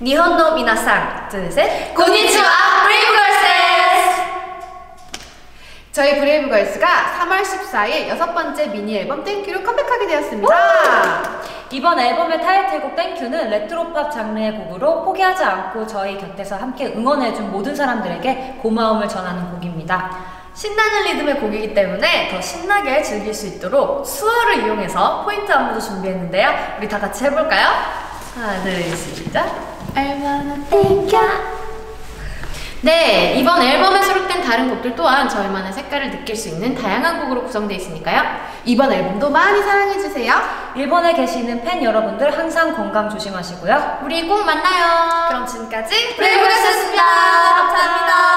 니혼노 미나상, 둘, 셋. 고니치와 브레이브걸스 데스! 저희 브레이브걸스가 3월 14일 6번째 미니 앨범 땡큐로 컴백하게 되었습니다. 이번 앨범의 타이틀곡 땡큐는 레트로팝 장르의 곡으로 포기하지 않고 저희 곁에서 함께 응원해준 모든 사람들에게 고마움을 전하는 곡입니다. 신나는 리듬의 곡이기 때문에 더 신나게 즐길 수 있도록 수어를 이용해서 포인트 안무도 준비했는데요. 우리 다 같이 해볼까요? 하나, 둘, 시작! 얼마나 땡겨. 네, 이번 앨범에 수록된 다른 곡들 또한 저희만의 색깔을 느낄 수 있는 다양한 곡으로 구성되어 있으니까요. 이번 앨범도 많이 사랑해주세요. 일본에 계시는 팬 여러분들 항상 건강 조심하시고요. 우리 꼭 만나요. 그럼 지금까지 브레이브걸스였습니다. 감사합니다.